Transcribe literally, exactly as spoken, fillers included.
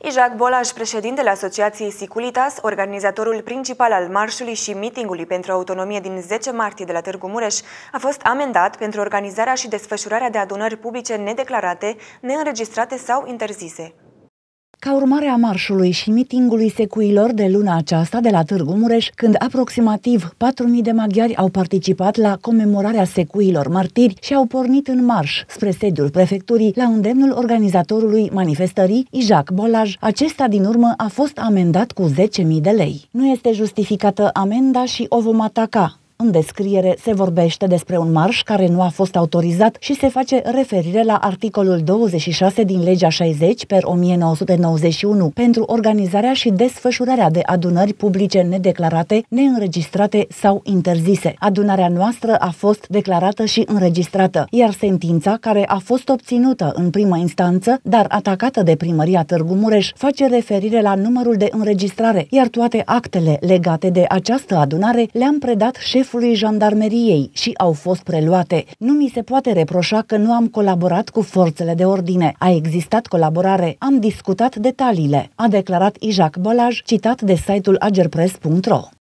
Ijac Bolaj, președintele Asociației Siculitas, organizatorul principal al marșului și mitingului pentru autonomie din zece martie de la Târgu Mureș, a fost amendat pentru organizarea și desfășurarea de adunări publice nedeclarate, neînregistrate sau interzise. Ca urmare a marșului și mitingului secuilor de luna aceasta de la Târgu Mureș, când aproximativ patru mii de maghiari au participat la comemorarea secuilor martiri și au pornit în marș spre sediul prefecturii la îndemnul organizatorului manifestării, Ijac Bolaj, acesta din urmă a fost amendat cu zece mii de lei. Nu este justificată amenda și o vom ataca. În descriere se vorbește despre un marș care nu a fost autorizat și se face referire la articolul douăzeci și șase din legea șaizeci pe o mie nouă sute nouăzeci și unu pentru organizarea și desfășurarea de adunări publice nedeclarate, neînregistrate sau interzise. Adunarea noastră a fost declarată și înregistrată, iar sentința care a fost obținută în primă instanță, dar atacată de primăria Târgu Mureș, face referire la numărul de înregistrare, iar toate actele legate de această adunare le-am predat șefului jandarmeriei și au fost preluate. Nu mi se poate reproșa că nu am colaborat cu forțele de ordine. A existat colaborare. Am discutat detaliile, a declarat Ijac Bolaj, citat de site-ul agerpress punct ro.